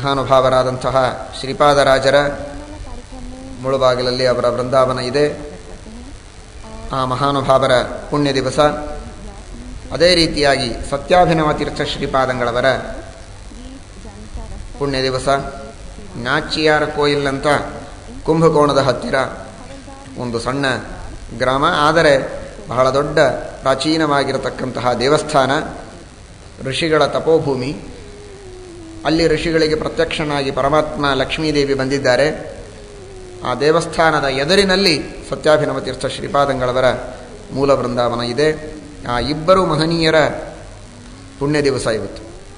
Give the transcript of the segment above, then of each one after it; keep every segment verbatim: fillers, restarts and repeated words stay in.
ಮಹಾನುಭಾವರಾದಂತಹ ಶ್ರೀಪಾದರಾಜರ ಮುಳುಬಾಗಿಲಲ್ಲಿ ಅವರ ವೃಂದಾವನ ಇದೆ. ಆ ಮಹಾನುಭಾವರ ಪುಣ್ಯ ದಿವಸ. ಅದೇ ರೀತಿಯಾಗಿ ಸತ್ಯಾಭಿನವ ತೀರ್ಥ ಶ್ರೀಪಾದಂಗಳವರ ಪುಣ್ಯ ದಿವಸ. ನಾಚಿಯಾರ ಕೋಯಿಲ್ ಅಂತ ಕುಂಭಕೋಣದ ಹತ್ತಿರ ಒಂದು ಸಣ್ಣ ಗ್ರಾಮ, ಆದರೆ ಬಹಳ ದೊಡ್ಡ ಪ್ರಾಚೀನವಾಗಿರತಕ್ಕಂತಹ ದೇವಸ್ಥಾನ, ಋಷಿಗಳ ತಪೋಭೂಮಿ. ಅಲ್ಲಿ ಋಷಿಗಳಿಗೆ ಪ್ರತ್ಯಕ್ಷನಾಗಿ ಪರಮಾತ್ಮ ಲಕ್ಷ್ಮೀದೇವಿ ಬಂದಿದ್ದಾರೆ. ಆ ದೇವಸ್ಥಾನದ ಎದುರಿನಲ್ಲಿ ಸತ್ಯಾಭಿನವ ತೀರ್ಥ ಶ್ರೀಪಾದಂಗಳವರ ಮೂಲ ವೃಂದಾವನ ಇದೆ. ಆ ಇಬ್ಬರು ಮಹನೀಯರ ಪುಣ್ಯ ದಿವಸ ಇವತ್ತು.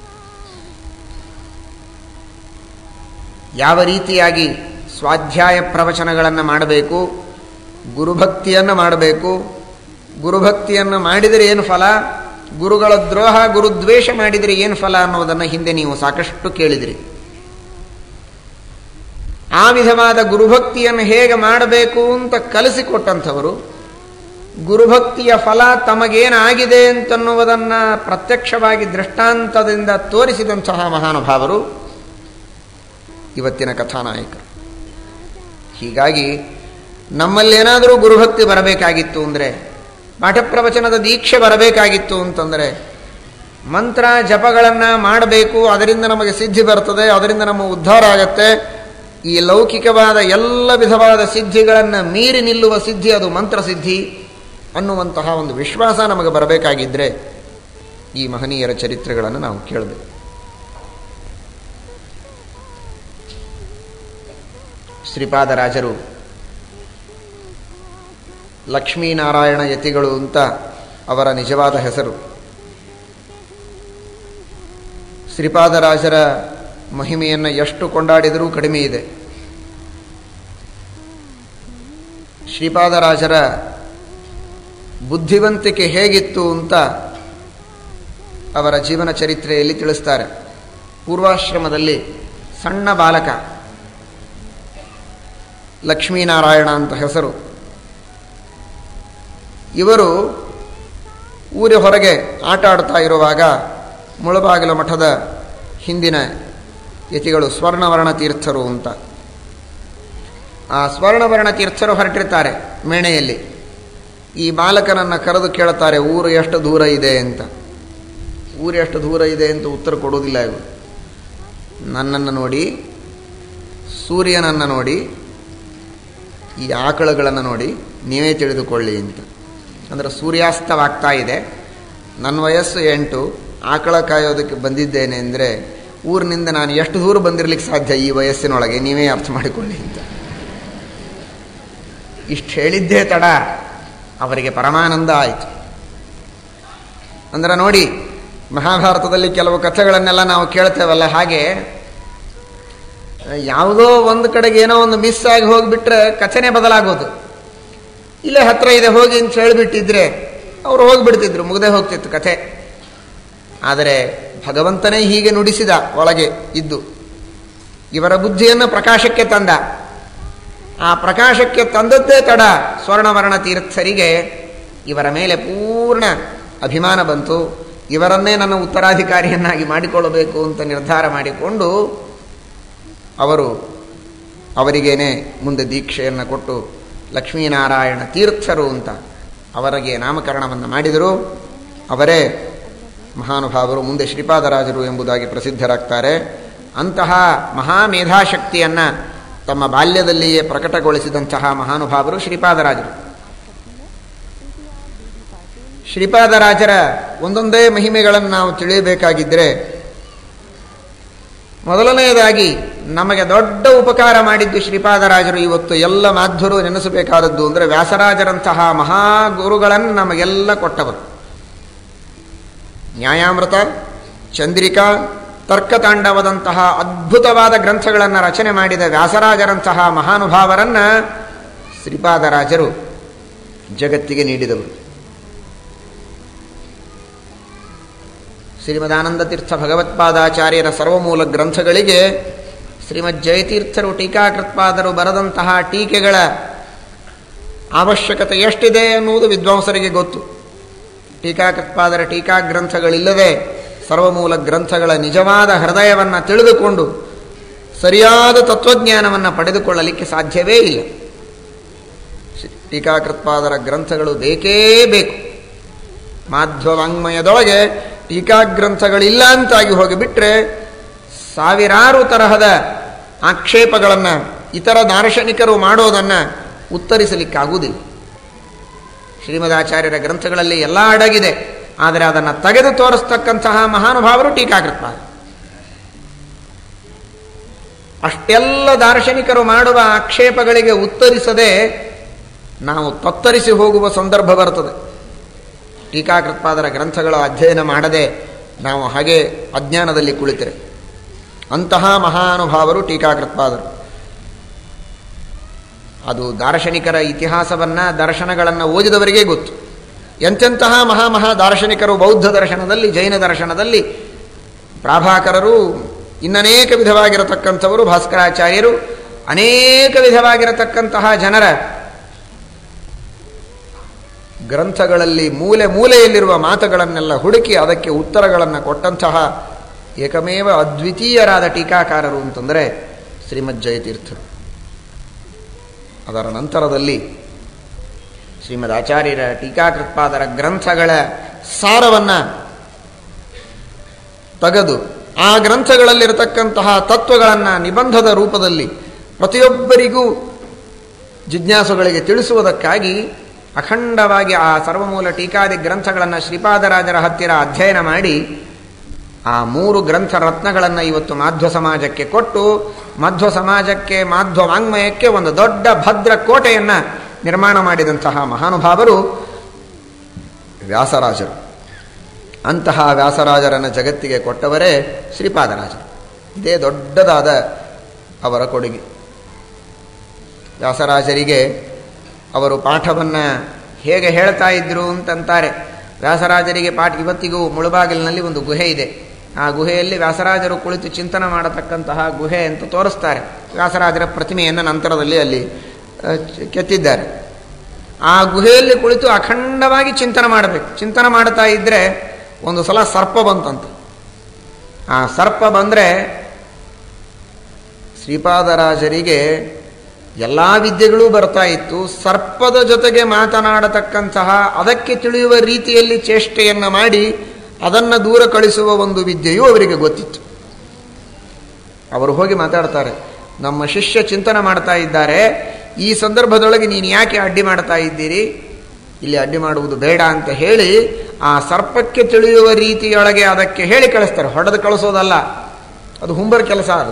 ಯಾವ ರೀತಿಯಾಗಿ ಸ್ವಾಧ್ಯಾಯ ಪ್ರವಚನಗಳನ್ನು ಮಾಡಬೇಕು, ಗುರುಭಕ್ತಿಯನ್ನು ಮಾಡಬೇಕು, ಗುರುಭಕ್ತಿಯನ್ನು ಮಾಡಿದರೆ ಏನು ಫಲ, ಗುರುಗಳ ದ್ರೋಹ ಗುರುದ್ವೇಷ ಮಾಡಿದರೆ ಏನು ಫಲ ಅನ್ನೋದನ್ನು ಹಿಂದೆ ನೀವು ಸಾಕಷ್ಟು ಕೇಳಿದಿರಿ. ಆ ವಿಧವಾದ ಗುರುಭಕ್ತಿಯನ್ನು ಹೇಗೆ ಮಾಡಬೇಕು ಅಂತ ಕಲಿಸಿಕೊಟ್ಟಂಥವರು, ಗುರುಭಕ್ತಿಯ ಫಲ ತಮಗೇನಾಗಿದೆ ಅಂತನ್ನುವುದನ್ನು ಪ್ರತ್ಯಕ್ಷವಾಗಿ ದೃಷ್ಟಾಂತದಿಂದ ತೋರಿಸಿದಂತಹ ಮಹಾನುಭಾವರು ಇವತ್ತಿನ ಕಥಾನಾಯಕರು. ಹೀಗಾಗಿ ನಮ್ಮಲ್ಲೇನಾದರೂ ಗುರುಭಕ್ತಿ ಬರಬೇಕಾಗಿತ್ತು ಅಂದರೆ, ಪಾಠ ಪ್ರವಚನದ ದೀಕ್ಷೆ ಬರಬೇಕಾಗಿತ್ತು ಅಂತಂದರೆ, ಮಂತ್ರ ಜಪಗಳನ್ನು ಮಾಡಬೇಕು, ಅದರಿಂದ ನಮಗೆ ಸಿದ್ಧಿ ಬರ್ತದೆ, ಅದರಿಂದ ನಮ್ಮ ಉದ್ಧಾರ ಆಗತ್ತೆ. ಈ ಲೌಕಿಕವಾದ ಎಲ್ಲ ವಿಧವಾದ ಸಿದ್ಧಿಗಳನ್ನು ಮೀರಿ ನಿಲ್ಲುವ ಸಿದ್ಧಿ ಅದು ಮಂತ್ರಸಿದ್ಧಿ ಅನ್ನುವಂತಹ ಒಂದು ವಿಶ್ವಾಸ ನಮಗೆ ಬರಬೇಕಾಗಿದ್ದರೆ ಈ ಮಹನೀಯರ ಚರಿತ್ರೆಗಳನ್ನು ನಾವು ಕೇಳಬೇಕು. ಶ್ರೀಪಾದರಾಜರು ಲಕ್ಷ್ಮೀನಾರಾಯಣ ಯತಿಗಳು ಅಂತ ಅವರ ನಿಜವಾದ ಹೆಸರು. ಶ್ರೀಪಾದರಾಜರ ಮಹಿಮೆಯನ್ನು ಎಷ್ಟು ಕೊಂಡಾಡಿದರೂ ಕಡಿಮೆ ಇದೆ. ಶ್ರೀಪಾದರಾಜರ ಬುದ್ಧಿವಂತಿಕೆ ಹೇಗಿತ್ತು ಅಂತ ಅವರ ಜೀವನ ಚರಿತ್ರೆಯಲ್ಲಿ ತಿಳಿಸ್ತಾರೆ. ಪೂರ್ವಾಶ್ರಮದಲ್ಲಿ ಸಣ್ಣ ಬಾಲಕ, ಲಕ್ಷ್ಮೀನಾರಾಯಣ ಅಂತ ಹೆಸರು. ಇವರು ಊರ ಹೊರಗೆ ಆಟ ಆಡ್ತಾ ಇರುವಾಗ ಮುಳಬಾಗಿಲ ಮಠದ ಹಿಂದಿನ ಯತಿಗಳು ಸ್ವರ್ಣವರ್ಣ ತೀರ್ಥರು ಅಂತ, ಆ ಸ್ವರ್ಣವರ್ಣ ತೀರ್ಥರು ಹೊರಟಿರ್ತಾರೆ ಮೇಣೆಯಲ್ಲಿ. ಈ ಬಾಲಕನನ್ನು ಕರೆದು ಕೇಳುತ್ತಾರೆ, ಊರು ಎಷ್ಟು ದೂರ ಇದೆ ಅಂತ. ಊರು ಎಷ್ಟು ದೂರ ಇದೆ ಅಂತ ಉತ್ತರ ಕೊಡುವುದಿಲ್ಲ ಇವರು. ನನ್ನನ್ನು ನೋಡಿ, ಸೂರ್ಯನನ್ನು ನೋಡಿ, ಈ ಆಕಳುಗಳನ್ನು ನೋಡಿ ನೀವೇ ತಿಳಿದುಕೊಳ್ಳಿ ಅಂತ. ಅಂದರೆ ಸೂರ್ಯಾಸ್ತವಾಗ್ತಾ ಇದೆ, ನನ್ನ ವಯಸ್ಸು ಎಂಟು, ಆಕಳ ಕಾಯೋದಕ್ಕೆ ಬಂದಿದ್ದೇನೆ ಅಂದರೆ ಊರಿನಿಂದ ನಾನು ಎಷ್ಟು ದೂರ ಬಂದಿರಲಿಕ್ಕೆ ಸಾಧ್ಯ ಈ ವಯಸ್ಸಿನೊಳಗೆ, ನೀವೇ ಅರ್ಥ ಮಾಡಿಕೊಳ್ಳಿ ಅಂತ. ಇಷ್ಟು ಹೇಳಿದ್ದೇ ತಡ ಅವರಿಗೆ ಪರಮಾನಂದ ಆಯಿತು. ಅಂದ್ರೆ ನೋಡಿ, ಮಹಾಭಾರತದಲ್ಲಿ ಕೆಲವು ಕಥೆಗಳನ್ನೆಲ್ಲ ನಾವು ಕೇಳ್ತೇವಲ್ಲ, ಹಾಗೆ ಯಾವುದೋ ಒಂದು ಕಡೆಗೆ ಏನೋ ಒಂದು ಮಿಸ್ ಆಗಿ ಹೋಗಿಬಿಟ್ರೆ ಕಥೆನೇ ಬದಲಾಗೋದು. ಇಲ್ಲೇ ಹತ್ರ ಇದೆ ಹೋಗಿ ಅಂತ ಹೇಳಿಬಿಟ್ಟಿದ್ರೆ ಅವರು ಹೋಗಿಬಿಡ್ತಿದ್ರು, ಮುಗದೆ ಹೋಗ್ತಿತ್ತು ಕಥೆ. ಆದರೆ ಭಗವಂತನೇ ಹೀಗೆ ನುಡಿಸಿದ ಒಳಗೆ ಇದ್ದು ಇವರ ಬುದ್ಧಿಯನ್ನು ಪ್ರಕಾಶಕ್ಕೆ ತಂದ. ಆ ಪ್ರಕಾಶಕ್ಕೆ ತಂದದ್ದೇ ತಡ ಸ್ವರ್ಣವರ್ಣ ತೀರ್ಥರಿಗೆ ಇವರ ಮೇಲೆ ಪೂರ್ಣ ಅಭಿಮಾನ ಬಂತು. ಇವರನ್ನೇ ನನ್ನ ಉತ್ತರಾಧಿಕಾರಿಯನ್ನಾಗಿ ಮಾಡಿಕೊಳ್ಳಬೇಕು ಅಂತ ನಿರ್ಧಾರ ಮಾಡಿಕೊಂಡು ಅವರು ಅವರಿಗೇನೆ ಮುಂದೆ ದೀಕ್ಷೆಯನ್ನು ಕೊಟ್ಟು ಲಕ್ಷ್ಮೀನಾರಾಯಣ ತೀರ್ಥರು ಅಂತ ಅವರಿಗೆ ನಾಮಕರಣವನ್ನು ಮಾಡಿದರು. ಅವರೇ ಮಹಾನುಭಾವರು, ಮುಂದೆ ಶ್ರೀಪಾದರಾಜರು ಎಂಬುದಾಗಿ ಪ್ರಸಿದ್ಧರಾಗ್ತಾರೆ. ಅಂತಹ ಮಹಾಮೇಧಾಶಕ್ತಿಯನ್ನು ತಮ್ಮ ಬಾಲ್ಯದಲ್ಲಿಯೇ ಪ್ರಕಟಗೊಳಿಸಿದಂತಹ ಮಹಾನುಭಾವರು ಶ್ರೀಪಾದರಾಜರು. ಶ್ರೀಪಾದರಾಜರ ಒಂದೊಂದೇ ಮಹಿಮೆಗಳನ್ನು ನಾವು ತಿಳಿಯಬೇಕಾಗಿದ್ದರೆ, ಮೊದಲನೆಯದಾಗಿ ನಮಗೆ ದೊಡ್ಡ ಉಪಕಾರ ಮಾಡಿದ್ದು ಶ್ರೀಪಾದರಾಜರು. ಇವತ್ತು ಎಲ್ಲ ಮಾಧ್ವರು ನೆನೆಸಬೇಕಾದದ್ದು ಅಂದರೆ ವ್ಯಾಸರಾಜರಂತಹ ಮಹಾಗುರುಗಳನ್ನು ನಮಗೆಲ್ಲ ಕೊಟ್ಟವರು. ನ್ಯಾಯಾಮೃತ, ಚಂದ್ರಿಕಾ, ತರ್ಕತಾಂಡವದಂತಹ ಅದ್ಭುತವಾದ ಗ್ರಂಥಗಳನ್ನು ರಚನೆ ಮಾಡಿದ ವ್ಯಾಸರಾಜರಂತಹ ಮಹಾನುಭಾವರನ್ನು ಶ್ರೀಪಾದರಾಜರು ಜಗತ್ತಿಗೆ ನೀಡಿದವರು. ಶ್ರೀಮದಾನಂದ ತೀರ್ಥ ಭಗವತ್ಪಾದಾಚಾರ್ಯರ ಸರ್ವಮೂಲ ಗ್ರಂಥಗಳಿಗೆ ಶ್ರೀಮದ್ ಜಯತೀರ್ಥರು ಟೀಕಾಕೃತ್ಪಾದರು ಬರೆದಂತಹ ಟೀಕೆಗಳ ಅವಶ್ಯಕತೆ ಎಷ್ಟಿದೆ ಎನ್ನುವುದು ವಿದ್ವಾಂಸರಿಗೆ ಗೊತ್ತು. ಟೀಕಾಕೃತ್ಪಾದರ ಟೀಕಾ ಗ್ರಂಥಗಳಿಲ್ಲದೆ ಸರ್ವಮೂಲ ಗ್ರಂಥಗಳ ನಿಜವಾದ ಹೃದಯವನ್ನು ತಿಳಿದುಕೊಂಡು ಸರಿಯಾದ ತತ್ವಜ್ಞಾನವನ್ನು ಪಡೆದುಕೊಳ್ಳಲಿಕ್ಕೆ ಸಾಧ್ಯವೇ ಇಲ್ಲ. ಟೀಕಾಕೃತ್ಪಾದರ ಗ್ರಂಥಗಳು ಬೇಕೇ ಬೇಕು. ಮಾಧ್ವವಾಂಗ್ಮಯದೊಳಗೆ ಟೀಕಾಗ್ರಂಥಗಳಿಲ್ಲ ಅಂತಾಗಿ ಹೋಗಿಬಿಟ್ರೆ ಸಾವಿರಾರು ತರಹದ ಆಕ್ಷೇಪಗಳನ್ನು ಇತರ ದಾರ್ಶನಿಕರು ಮಾಡೋದನ್ನು ಉತ್ತರಿಸಲಿಕ್ಕಾಗುವುದಿಲ್ಲ. ಶ್ರೀಮದಾಚಾರ್ಯರ ಗ್ರಂಥಗಳಲ್ಲಿ ಎಲ್ಲ ಅಡಗಿದೆ. ಆದರೆ ಅದನ್ನು ತೆಗೆದು ತೋರಿಸ್ತಕ್ಕಂತಹ ಮಹಾನುಭಾವರು ಟೀಕಾಕೃತ್ಪಾದ. ಅಷ್ಟೆಲ್ಲ ದಾರ್ಶನಿಕರು ಮಾಡುವ ಆಕ್ಷೇಪಗಳಿಗೆ ಉತ್ತರಿಸದೆ ನಾವು ತತ್ತರಿಸಿ ಹೋಗುವ ಸಂದರ್ಭ ಬರ್ತದೆ. ಟೀಕಾಕೃತ್ಪಾದರ ಗ್ರಂಥಗಳ ಅಧ್ಯಯನ ಮಾಡದೆ ನಾವು ಹಾಗೆ ಅಜ್ಞಾನದಲ್ಲಿ ಕುಳಿತರೆ. ಅಂತಹ ಮಹಾನುಭಾವರು ಟೀಕಾಕೃತ್ಪಾದರು. ಅದು ದಾರ್ಶನಿಕರ ಇತಿಹಾಸವನ್ನು ದರ್ಶನಗಳನ್ನು ಓದಿದವರಿಗೆ ಗೊತ್ತು. ಎಂತೆಂತಹ ಮಹಾ ಮಹಾ ದಾರ್ಶನಿಕರು ಬೌದ್ಧ ದರ್ಶನದಲ್ಲಿ, ಜೈನ ದರ್ಶನದಲ್ಲಿ, ಪ್ರಾಭಾಕರರು, ಇನ್ನನೇಕ ವಿಧವಾಗಿರತಕ್ಕಂಥವರು, ಭಾಸ್ಕರಾಚಾರ್ಯರು, ಅನೇಕ ವಿಧವಾಗಿರತಕ್ಕಂತಹ ಜನರ ಗ್ರಂಥಗಳಲ್ಲಿ ಮೂಲೆ ಮೂಲೆಯಲ್ಲಿರುವ ಮಾತುಗಳನ್ನೆಲ್ಲ ಹುಡುಕಿ ಅದಕ್ಕೆ ಉತ್ತರಗಳನ್ನು ಕೊಟ್ಟಂತಹ ಏಕಮೇವ ಅದ್ವಿತೀಯರಾದ ಟೀಕಾಕಾರರು ಅಂತಂದರೆ ಶ್ರೀಮದ್ ಜಯತೀರ್ಥರು. ಅದರ ನಂತರದಲ್ಲಿ ಶ್ರೀಮದ್ ಆಚಾರ್ಯರ ಟೀಕಾಕೃತ್ಪಾದರ ಗ್ರಂಥಗಳ ಸಾರವನ್ನು ತೆಗೆದು ಆ ಗ್ರಂಥಗಳಲ್ಲಿರತಕ್ಕಂತಹ ತತ್ವಗಳನ್ನು ನಿಬಂಧದ ರೂಪದಲ್ಲಿ ಪ್ರತಿಯೊಬ್ಬರಿಗೂ ಜಿಜ್ಞಾಸುಗಳಿಗೆ ತಿಳಿಸುವುದಕ್ಕಾಗಿ ಅಖಂಡವಾಗಿ ಆ ಸರ್ವಮೂಲ ಟೀಕಾದಿ ಗ್ರಂಥಗಳನ್ನು ಶ್ರೀಪಾದರಾಜರ ಹತ್ತಿರ ಅಧ್ಯಯನ ಮಾಡಿ ಆ ಮೂರು ಗ್ರಂಥ ರತ್ನಗಳನ್ನು ಇವತ್ತು ಮಾಧ್ವ ಸಮಾಜಕ್ಕೆ ಕೊಟ್ಟು ಮಧ್ವ ಸಮಾಜಕ್ಕೆ, ಮಾಧ್ವ ವಾಂಗ್ಮಯಕ್ಕೆ ಒಂದು ದೊಡ್ಡ ಭದ್ರ ಕೋಟೆಯನ್ನು ನಿರ್ಮಾಣ ಮಾಡಿದಂತಹ ಮಹಾನುಭಾವರು ವ್ಯಾಸರಾಜರು. ಅಂತಹ ವ್ಯಾಸರಾಜರನ್ನು ಜಗತ್ತಿಗೆ ಕೊಟ್ಟವರೇ ಶ್ರೀಪಾದರಾಜರು. ಇದೇ ದೊಡ್ಡದಾದ ಅವರ ಕೊಡುಗೆ. ವ್ಯಾಸರಾಜರಿಗೆ ಅವರು ಪಾಠವನ್ನು ಹೇಗೆ ಹೇಳ್ತಾ ಇದ್ರು ಅಂತಂತಾರೆ. ವ್ಯಾಸರಾಜರಿಗೆ ಪಾಠ ಇವತ್ತಿಗೂ ಮುಳುಬಾಗಿಲಿನಲ್ಲಿ ಒಂದು ಗುಹೆ ಇದೆ. ಆ ಗುಹೆಯಲ್ಲಿ ವ್ಯಾಸರಾಜರು ಕುಳಿತು ಚಿಂತನೆ ಮಾಡತಕ್ಕಂತಹ ಗುಹೆ ಅಂತ ತೋರಿಸ್ತಾರೆ. ವ್ಯಾಸರಾಜರ ಪ್ರತಿಮೆಯನ್ನು ನಂತರದಲ್ಲಿ ಅಲ್ಲಿ ಕೆತ್ತಿದ್ದಾರೆ. ಆ ಗುಹೆಯಲ್ಲಿ ಕುಳಿತು ಅಖಂಡವಾಗಿ ಚಿಂತನೆ ಮಾಡಬೇಕು. ಚಿಂತನೆ ಮಾಡ್ತಾ ಇದ್ದರೆ ಒಂದು ಸಲ ಸರ್ಪ ಬಂತಂತ. ಆ ಸರ್ಪ ಬಂದರೆ ಶ್ರೀಪಾದರಾಜರಿಗೆ ಎಲ್ಲ ವಿದ್ಯೆಗಳೂ ಬರ್ತಾ ಇತ್ತು. ಸರ್ಪದ ಜೊತೆಗೆ ಮಾತನಾಡತಕ್ಕಂತಹ, ಅದಕ್ಕೆ ತಿಳಿಯುವ ರೀತಿಯಲ್ಲಿ ಚೇಷ್ಟೆಯನ್ನು ಮಾಡಿ ಅದನ್ನು ದೂರ ಕಳಿಸುವ ಒಂದು ವಿದ್ಯೆಯೂ ಅವರಿಗೆ ಗೊತ್ತಿತ್ತು. ಅವರು ಹೋಗಿ ಮಾತಾಡ್ತಾರೆ, ನಮ್ಮ ಶಿಷ್ಯ ಚಿಂತನೆ ಮಾಡ್ತಾ ಇದ್ದಾರೆ, ಈ ಸಂದರ್ಭದೊಳಗೆ ನೀನು ಯಾಕೆ ಅಡ್ಡಿ ಮಾಡ್ತಾ ಇದ್ದೀರಿ, ಇಲ್ಲಿ ಅಡ್ಡಿ ಮಾಡುವುದು ಬೇಡ ಅಂತ ಹೇಳಿ ಆ ಸರ್ಪಕ್ಕೆ ತಿಳಿಯುವ ರೀತಿಯೊಳಗೆ ಅದಕ್ಕೆ ಹೇಳಿ ಕಳಿಸ್ತಾರೆ. ಹೊಡೆದು ಕಳಿಸೋದಲ್ಲ, ಅದು ಹುಂಬರ ಕೆಲಸ. ಅದು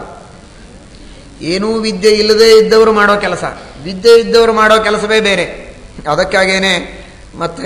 ಏನೂ ವಿದ್ಯೆ ಇಲ್ಲದೆ ಇದ್ದವರು ಮಾಡೋ ಕೆಲಸ, ವಿದ್ಯೆ ಇದ್ದವರು ಮಾಡೋ ಕೆಲಸವೇ ಬೇರೆ. ಅದಕ್ಕಾಗೇನೆ ಮತ್ತೆ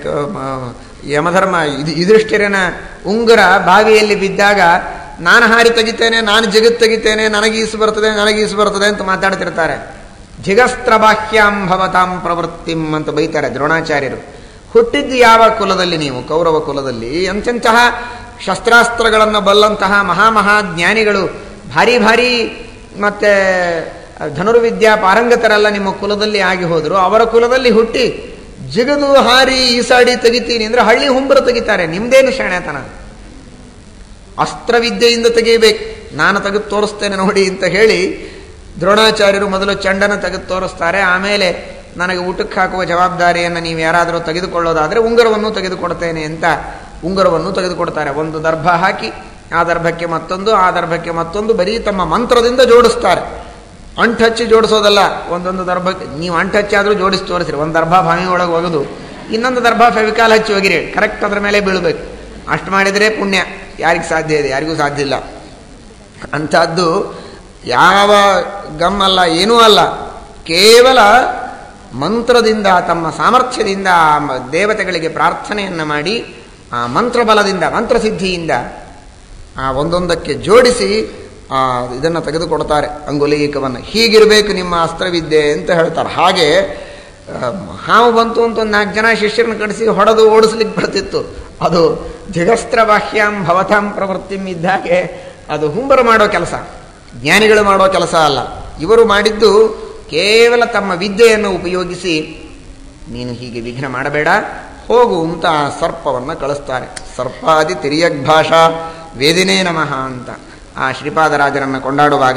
ಯಮಧರ್ಮ ಯುಧಿಷ್ಠಿರನ ಉಂಗುರ ಬಾವಿಯಲ್ಲಿ ಬಿದ್ದಾಗ ನಾನು ಹಾರಿ ತೆಗಿತೇನೆ, ನಾನು ಜಗತ್ ತೆಗಿತೇನೆ, ನನಗೀಸು ಬರ್ತದೆ, ನನಗೀಸು ಬರ್ತದೆ ಅಂತ ಮಾತಾಡ್ತಿರ್ತಾರೆ. ಜಿಗಸ್ತ್ರ ಬಾಹ್ಯಾಂ ಭವತಾಂ ಪ್ರವೃತ್ತಿಂ ಅಂತ ಬೈತಾರೆ ದ್ರೋಣಾಚಾರ್ಯರು. ಹುಟ್ಟಿದ್ದು ಯಾವ ಕುಲದಲ್ಲಿ ನೀವು? ಕೌರವ ಕುಲದಲ್ಲಿ. ಎಂತೆಂತಹ ಶಸ್ತ್ರಾಸ್ತ್ರಗಳನ್ನು ಬಲ್ಲಂತಹ ಮಹಾಮಹಾ ಜ್ಞಾನಿಗಳು, ಭಾರಿ ಭಾರಿ ಮತ್ತೆ ಧನುರ್ವಿದ್ಯಾ ಪಾರಂಗತರೆಲ್ಲ ನಿಮ್ಮ ಕುಲದಲ್ಲಿ ಆಗಿ ಹೋದರು. ಅವರ ಕುಲದಲ್ಲಿ ಹುಟ್ಟಿ ಜಿಗದು ಹಾರಿ ಈಸಾಡಿ ತೆಗಿತೀನಿ ಅಂದ್ರೆ ಹಳ್ಳಿ ಹುಂಬರು ತೆಗಿತಾರೆ. ನಿಮ್ದೇನು ಶಾಣೆತನ? ಅಸ್ತ್ರವಿದ್ಯೆಯಿಂದ ತೆಗೀಬೇಕು. ನಾನು ತೆಗೆದು ತೋರಿಸ್ತೇನೆ ನೋಡಿ ಅಂತ ಹೇಳಿ ದ್ರೋಣಾಚಾರ್ಯರು ಮೊದಲು ಚಂಡನ ತೆಗೆದು ತೋರಿಸ್ತಾರೆ. ಆಮೇಲೆ ನನಗೆ ಊಟಕ್ಕೆ ಹಾಕುವ ಜವಾಬ್ದಾರಿಯನ್ನು ನೀವು ಯಾರಾದರೂ ತೆಗೆದುಕೊಳ್ಳೋದಾದರೆ ಉಂಗುರವನ್ನು ತೆಗೆದುಕೊಡ್ತೇನೆ ಅಂತ ಉಂಗುರವನ್ನು ತೆಗೆದುಕೊಡ್ತಾರೆ. ಒಂದು ದರ್ಭ ಹಾಕಿ ಆ ದರ್ಭಕ್ಕೆ ಮತ್ತೊಂದು, ಆ ದರ್ಭಕ್ಕೆ ಮತ್ತೊಂದು, ಬರೀ ತಮ್ಮ ಮಂತ್ರದಿಂದ ಜೋಡಿಸ್ತಾರೆ. ಅಂಟಚ್ಚಿ ಜೋಡಿಸೋದಲ್ಲ. ಒಂದೊಂದು ದರ್ಭಕ್ಕೆ ನೀವು ಅಂಟಚ್ಚಿ ಆದರೂ ಜೋಡಿಸಿ ತೋರಿಸ್ರಿ. ಒಂದು ದರ್ಭ ಬಾವಿ ಒಳಗೆ ಒಗೆದು ಇನ್ನೊಂದು ದರ್ಭ ಫೆವಿಕಾಲ್ ಹಚ್ಚಿ ಹೋಗಿರಿ, ಕರೆಕ್ಟ್ ಅದರ ಮೇಲೆ ಬೀಳಬೇಕು. ಅಷ್ಟು ಮಾಡಿದರೆ ಪುಣ್ಯ. ಯಾರಿಗೆ ಸಾಧ್ಯ ಇದೆ? ಯಾರಿಗೂ ಸಾಧ್ಯ ಇಲ್ಲ. ಅಂಥದ್ದು ಯಾವ ಗಮ್ಮಲ್ಲ, ಏನೂ ಅಲ್ಲ. ಕೇವಲ ಮಂತ್ರದಿಂದ, ತಮ್ಮ ಸಾಮರ್ಥ್ಯದಿಂದ ದೇವತೆಗಳಿಗೆ ಪ್ರಾರ್ಥನೆಯನ್ನು ಮಾಡಿ ಆ ಮಂತ್ರಬಲದಿಂದ, ಮಂತ್ರಸಿದ್ಧಿಯಿಂದ ಆ ಒಂದೊಂದಕ್ಕೆ ಜೋಡಿಸಿ ಆ ಇದನ್ನು ತೆಗೆದುಕೊಡ್ತಾರೆ, ಅಂಗುಲೀಕವನ್ನು. ಹೀಗಿರಬೇಕು ನಿಮ್ಮ ಅಸ್ತ್ರವಿದ್ಯೆ ಅಂತ ಹೇಳ್ತಾರೆ. ಹಾಗೆ ಹಾವು ಬಂತು ಅಂತ ಒಂದು ನಾಲ್ಕು ಜನ ಶಿಷ್ಯರನ್ನು ಕಡಿಸಿ ಹೊಡೆದು ಓಡಿಸ್ಲಿಕ್ಕೆ ಬರ್ತಿತ್ತು. ಅದು ಜಿಗಸ್ತ್ರ ಬಾಹ್ಯಾಂ ಭವತಾಂ ಪ್ರವೃತ್ತಿಂ ಇದ್ದಾಗೆ ಅದು ಹುಂಬರು ಮಾಡೋ ಕೆಲಸ, ಜ್ಞಾನಿಗಳು ಮಾಡೋ ಕೆಲಸ ಅಲ್ಲ. ಇವರು ಮಾಡಿದ್ದು ಕೇವಲ ತಮ್ಮ ವಿದ್ಯೆಯನ್ನು ಉಪಯೋಗಿಸಿ ನೀನು ಹೀಗೆ ವಿಘ್ನ ಮಾಡಬೇಡ, ಹೋಗು ಅಂತ ಸರ್ಪವನ್ನು ಕಳಿಸ್ತಾರೆ. ಸರ್ಪಾದಿ ತಿರ್ಯಗ್ ಭಾಷಾ ವೇದಿನೇ ನಮಃ ಅಂತ. ಆ ಶ್ರೀಪಾದರಾಜರನ್ನು ಕೊಂಡಾಡುವಾಗ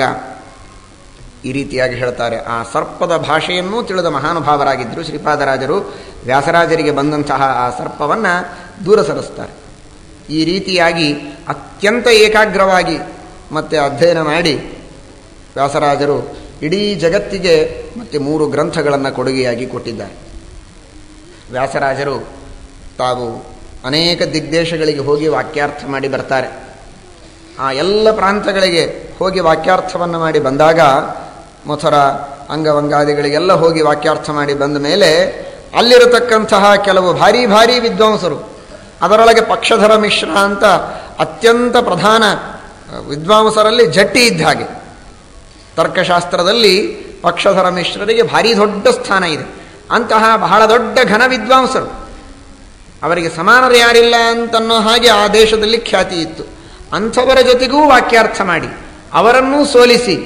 ಈ ರೀತಿಯಾಗಿ ಹೇಳ್ತಾರೆ. ಆ ಸರ್ಪದ ಭಾಷೆಯನ್ನೂ ತಿಳಿದ ಮಹಾನುಭಾವರಾಗಿದ್ದರು ಶ್ರೀಪಾದರಾಜರು. ವ್ಯಾಸರಾಜರಿಗೆ ಬಂದಂತಹ ಆ ಸರ್ಪವನ್ನು ದೂರ ಸರಿಸ್ತಾರೆ. ಈ ರೀತಿಯಾಗಿ ಅತ್ಯಂತ ಏಕಾಗ್ರವಾಗಿ ಮತ್ತೆ ಅಧ್ಯಯನ ಮಾಡಿ ವ್ಯಾಸರಾಜರು ಇಡೀ ಜಗತ್ತಿಗೆ ಮತ್ತೆ ಮೂರು ಗ್ರಂಥಗಳನ್ನು ಕೊಡುಗೆಯಾಗಿ ಕೊಟ್ಟಿದ್ದಾರೆ. ವ್ಯಾಸರಾಜರು ತಾವು ಅನೇಕ ದಿಗ್ದೇಶಗಳಿಗೆ ಹೋಗಿ ವಾಕ್ಯಾರ್ಥ ಮಾಡಿ ಬರ್ತಾರೆ. ಆ ಎಲ್ಲ ಪ್ರಾಂತಗಳಿಗೆ ಹೋಗಿ ವಾಕ್ಯಾರ್ಥವನ್ನು ಮಾಡಿ ಬಂದಾಗ ಮಥುರಾ ಅಂಗವಂಗಾದಿಗಳಿಗೆಲ್ಲ ಹೋಗಿ ವಾಕ್ಯಾರ್ಥ ಮಾಡಿ ಬಂದ ಮೇಲೆ ಅಲ್ಲಿರತಕ್ಕಂತಹ ಕೆಲವು ಭಾರೀ ಭಾರೀ ವಿದ್ವಾಂಸರು, ಅದರೊಳಗೆ ಪಕ್ಷಧರ ಮಿಶ್ರ ಅಂತ ಅತ್ಯಂತ ಪ್ರಧಾನ ವಿದ್ವಾಂಸರಲ್ಲಿ ಜಟ್ಟಿ ಇದ್ದ ಹಾಗೆ, ತರ್ಕಶಾಸ್ತ್ರದಲ್ಲಿ ಪಕ್ಷಧರ ಮಿಶ್ರರಿಗೆ ಭಾರೀ ದೊಡ್ಡ ಸ್ಥಾನ ಇದೆ. ಅಂತಹ ಬಹಳ ದೊಡ್ಡ ಘನ ವಿದ್ವಾಂಸರು, ಅವರಿಗೆ ಸಮಾನರು ಯಾರಿಲ್ಲ ಅಂತನ್ನೋ ಹಾಗೆ ಆ ದೇಶದಲ್ಲಿ ಖ್ಯಾತಿ ಇತ್ತು. ಅಂಥವರ ಜೊತೆಗೂ ವಾಕ್ಯಾರ್ಥ ಮಾಡಿ ಅವರನ್ನೂ ಸೋಲಿಸಿ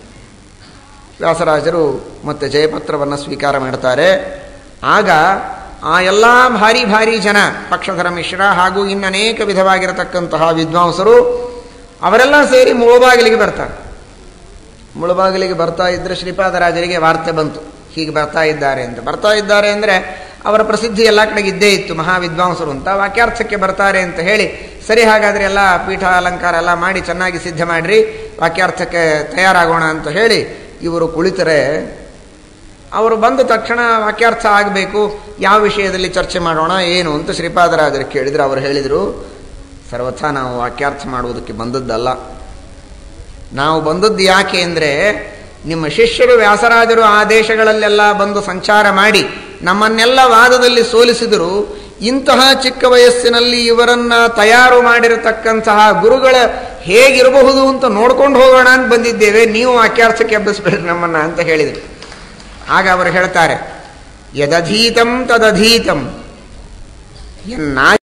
ವ್ಯಾಸರಾಜರು ಮತ್ತೆ ಜಯಪತ್ರವನ್ನು ಸ್ವೀಕಾರ ಮಾಡ್ತಾರೆ. ಆಗ ಆ ಎಲ್ಲ ಭಾರಿ ಭಾರಿ ಜನ, ಪಕ್ಷಧರ ಮಿಶ್ರ ಹಾಗೂ ಇನ್ನನೇಕ ವಿಧವಾಗಿರತಕ್ಕಂತಹ ವಿದ್ವಾಂಸರು ಅವರೆಲ್ಲ ಸೇರಿ ಮುಳುಬಾಗಿಲಿಗೆ ಬರ್ತಾರೆ. ಮುಳುಬಾಗಿಲಿಗೆ ಬರ್ತಾ ಇದ್ದರೆ ಶ್ರೀಪಾದರಾಜರಿಗೆ ವಾರ್ತೆ ಬಂತು, ಹೀಗೆ ಬರ್ತಾ ಇದ್ದಾರೆ ಅಂತ. ಬರ್ತಾ ಇದ್ದಾರೆ ಅಂದರೆ ಅವರ ಪ್ರಸಿದ್ಧಿ ಎಲ್ಲ ಕಡೆಗೆ ಇದ್ದೇ ಇತ್ತು, ಮಹಾವಿದ್ವಾಂಸರು ಅಂತ. ವಾಕ್ಯಾರ್ಥಕ್ಕೆ ಬರ್ತಾರೆ ಅಂತ ಹೇಳಿ, ಸರಿ ಹಾಗಾದರೆ ಎಲ್ಲ ಪೀಠ ಅಲಂಕಾರ ಎಲ್ಲ ಮಾಡಿ ಚೆನ್ನಾಗಿ ಸಿದ್ಧ ಮಾಡಿರಿ, ವಾಕ್ಯಾರ್ಥಕ್ಕೆ ತಯಾರಾಗೋಣ ಅಂತ ಹೇಳಿ ಇವರು ಕುಳಿತರೆ, ಅವರು ಬಂದ ತಕ್ಷಣ ವಾಕ್ಯಾರ್ಥ ಆಗಬೇಕು, ಯಾವ ವಿಷಯದಲ್ಲಿ ಚರ್ಚೆ ಮಾಡೋಣ ಏನು ಅಂತ ಶ್ರೀಪಾದರಾಜರು ಕೇಳಿದರೆ ಅವರು ಹೇಳಿದರು, ಸರ್ವಥಾ ನಾವು ವಾಕ್ಯಾರ್ಥ ಮಾಡುವುದಕ್ಕೆ ಬಂದದ್ದಲ್ಲ. ನಾವು ಬಂದದ್ದು ಯಾಕೆ ಅಂದರೆ, ನಿಮ್ಮ ಶಿಷ್ಯರು ವ್ಯಾಸರಾಜರು ಆ ದೇಶಗಳಲ್ಲೆಲ್ಲ ಬಂದು ಸಂಚಾರ ಮಾಡಿ ನಮ್ಮನ್ನೆಲ್ಲ ವಾದದಲ್ಲಿ ಸೋಲಿಸಿದರು. ಇಂತಹ ಚಿಕ್ಕ ವಯಸ್ಸಿನಲ್ಲಿ ಇವರನ್ನ ತಯಾರು ಮಾಡಿರತಕ್ಕಂತಹ ಗುರುಗಳ ಹೇಗಿರಬಹುದು ಅಂತ ನೋಡ್ಕೊಂಡು ಹೋಗೋಣ ಅಂತ ಬಂದಿದ್ದೇವೆ, ನೀವು ವಾಕ್ಯಾರ್ಥಕ್ಕೆ ಎಬ್ಬಿಸ್ಬೇಡ್ರಿ ನಮ್ಮನ್ನ ಅಂತ ಹೇಳಿದರು. ಆಗ ಅವರು ಹೇಳ್ತಾರೆ, ಯದಧೀತಂ ತದಧೀತಂ ಎನ್ನಾ